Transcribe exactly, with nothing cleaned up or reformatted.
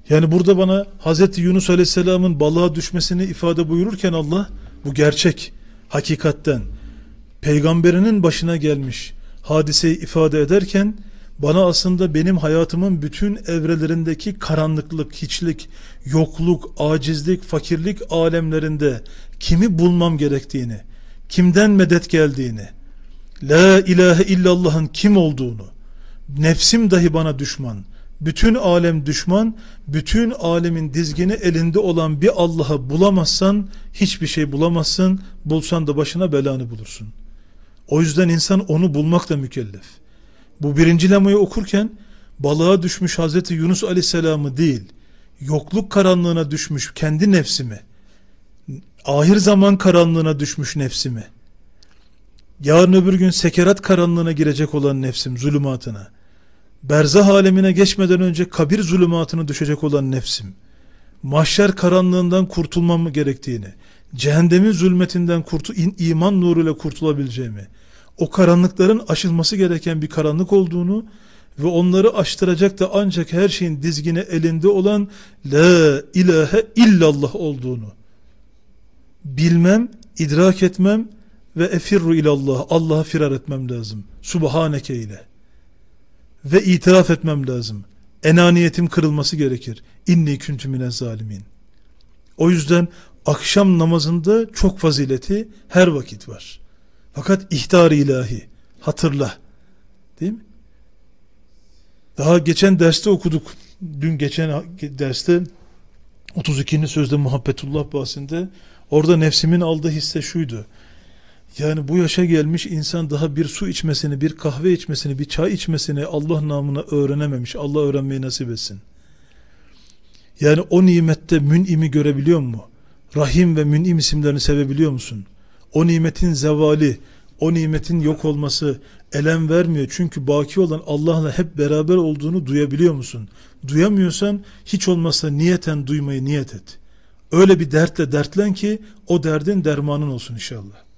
Yani burada bana Hazreti Yunus Aleyhisselam'ın balığa düşmesini ifade buyururken Allah, bu gerçek, hakikatten peygamberinin başına gelmiş hadiseyi ifade ederken bana aslında benim hayatımın bütün evrelerindeki karanlıklık, hiçlik, yokluk, acizlik, fakirlik alemlerinde kimi bulmam gerektiğini, kimden medet geldiğini, La ilahe illallah'ın kim olduğunu, nefsim dahi bana düşman, bütün alem düşman, bütün alemin dizgini elinde olan bir Allah'ı bulamazsan hiçbir şey bulamazsın, bulsan da başına belanı bulursun. O yüzden insan onu bulmakla mükellef. Bu birinci lemayı okurken balığa düşmüş Hazreti Yunus Aleyhisselam'ı değil, yokluk karanlığına düşmüş kendi nefsimi, ahir zaman karanlığına düşmüş nefsimi, yarın öbür gün sekerat karanlığına girecek olan nefsim, zulümatına, berzah alemine geçmeden önce kabir zulümatına düşecek olan nefsim, mahşer karanlığından kurtulmam gerektiğini, cehennemin zulmetinden kurtul iman nuruyla kurtulabileceğimi, o karanlıkların aşılması gereken bir karanlık olduğunu ve onları aştıracak da ancak her şeyin dizgini elinde olan La ilahe illallah olduğunu bilmem, idrak etmem ve efirru ilallah, Allah'a firar etmem lazım. Subhaneke ile. Ve itiraf etmem lazım. Enaniyetim kırılması gerekir. İnni küntü minez zalimin. O yüzden akşam namazında çok fazileti her vakit var. Fakat ihtar-ı ilahi, hatırla. Değil mi? Daha geçen derste okuduk. Dün geçen derste otuz ikinci sözde Muhabbetullah bahsinde, orada nefsimin aldığı hisse şuydu. Yani bu yaşa gelmiş insan daha bir su içmesini, bir kahve içmesini, bir çay içmesini Allah namına öğrenememiş. Allah öğrenmeyi nasip etsin. Yani o nimette mün'imi görebiliyor mu? Rahim ve mün'im isimlerini sevebiliyor musun? O nimetin zevali, o nimetin yok olması elem vermiyor. Çünkü baki olan Allah'la hep beraber olduğunu duyabiliyor musun? Duyamıyorsan hiç olmazsa niyeten duymayı niyet et. Öyle bir dertle dertlen ki o derdin dermanın olsun inşallah.